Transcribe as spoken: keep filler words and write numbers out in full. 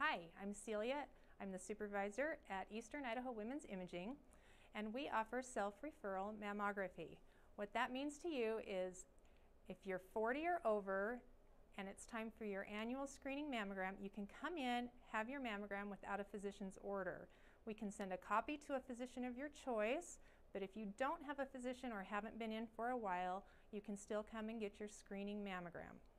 Hi, I'm Celia. I'm the supervisor at Eastern Idaho Women's Imaging, and we offer self-referral mammography. What that means to you is if you're forty or over and it's time for your annual screening mammogram, you can come in, have your mammogram without a physician's order. We can send a copy to a physician of your choice, but if you don't have a physician or haven't been in for a while, you can still come and get your screening mammogram.